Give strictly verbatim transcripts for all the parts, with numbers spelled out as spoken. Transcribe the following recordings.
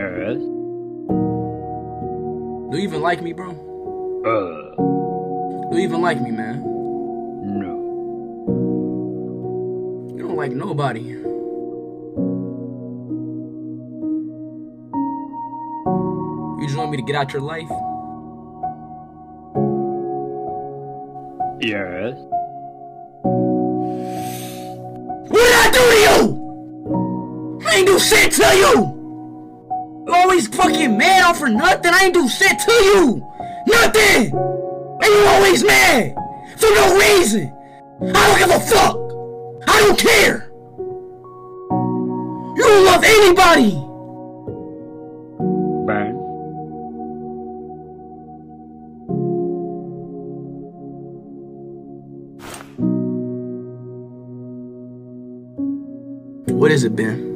Yes. Do you even like me, bro? Uh. Do you even like me, man? No. You don't like nobody. You just want me to get out your life? Yes. What did I do to you? I ain't do shit to you! You always fucking mad off for nothing. I ain't do shit to you! Nothing! And you always mad! For no reason! I don't give a fuck! I don't care! You don't love anybody! Bang. What is it, Ben?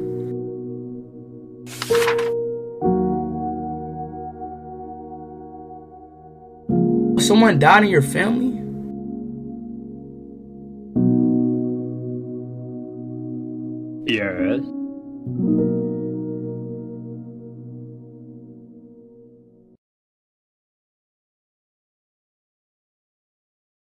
Someone died in your family? Yes.